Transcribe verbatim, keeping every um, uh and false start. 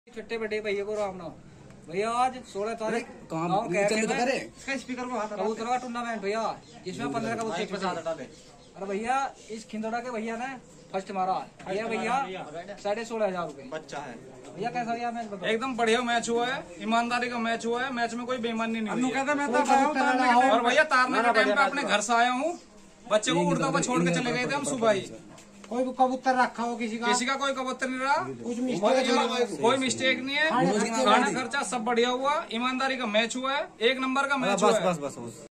छठे बड़े भैया को राम नाम भैया आज सोलह तारीख स्पीकर को कबूतर का टूर्नामेंट भैया जिसमें पंद्रह कबूतर डाले। अरे भैया इस खिंदौड़ा के भैया ने फर्स्ट मारा भैया भैया साढ़े सोलह हजार रूपए बच्चा है भैया। कैसा गया मैच बताओ? एकदम बढ़िया मैच हुआ है, ईमानदारी का मैच हुआ है, मैच में कोई बेईमानी नहीं हुई है। और भैया तारने के टाइम पे अपने घर से आया हूँ, बच्चे को उड़ता हुआ छोड़ के चले गए थे हम सुबह ही। कोई कबूतर रखा हो किसी का किसी का कोई कबूतर नहीं रहा, कोई मिस्टेक नहीं है, खाना खर्चा सब बढ़िया हुआ, ईमानदारी का मैच हुआ है, एक नंबर का मैच हुआ है।